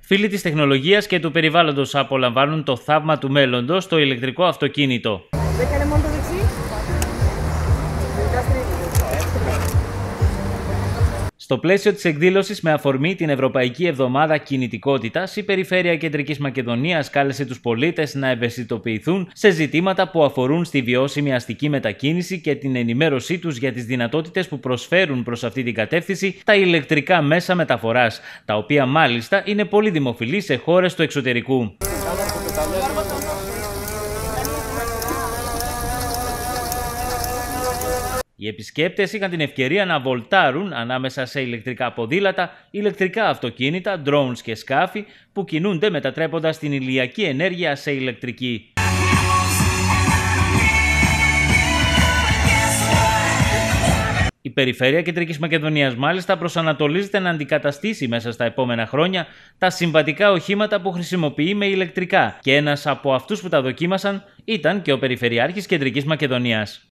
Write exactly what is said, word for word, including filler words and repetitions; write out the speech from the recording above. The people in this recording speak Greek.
Φίλοι της τεχνολογίας και του περιβάλλοντος απολαμβάνουν το θαύμα του μέλλοντος, το ηλεκτρικό αυτοκίνητο. Στο πλαίσιο της εκδήλωσης με αφορμή την Ευρωπαϊκή Εβδομάδα Κινητικότητας, η Περιφέρεια Κεντρικής Μακεδονίας κάλεσε τους πολίτες να ευαισθητοποιηθούν σε ζητήματα που αφορούν στη βιώσιμη αστική μετακίνηση και την ενημέρωσή τους για τις δυνατότητες που προσφέρουν προς αυτή την κατεύθυνση τα ηλεκτρικά μέσα μεταφοράς, τα οποία μάλιστα είναι πολύ δημοφιλή σε χώρες του εξωτερικού. Οι επισκέπτες είχαν την ευκαιρία να βολτάρουν ανάμεσα σε ηλεκτρικά ποδήλατα, ηλεκτρικά αυτοκίνητα, drones και σκάφη που κινούνται μετατρέποντας την ηλιακή ενέργεια σε ηλεκτρική. Η Περιφέρεια Κεντρικής Μακεδονίας μάλιστα προσανατολίζεται να αντικαταστήσει μέσα στα επόμενα χρόνια τα συμβατικά οχήματα που χρησιμοποιεί με ηλεκτρικά και ένας από αυτούς που τα δοκίμασαν ήταν και ο Περιφερειάρχης Κεντρικής Μακεδονίας.